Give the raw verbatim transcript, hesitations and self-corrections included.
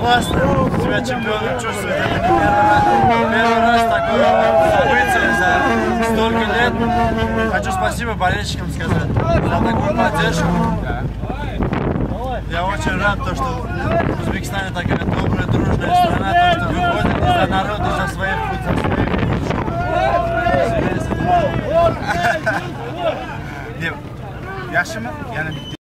классно. Тебя чемпионом чувствует. Это не первый раз, первый раз такое событие за столько лет. Хочу спасибо болельщикам сказать за такую поддержку. Я очень рад, то, что в Узбекистане такая добрая, дружная страна, то, что выходит не за народ, а за своих путь, за своих. Yaxshimi? Yana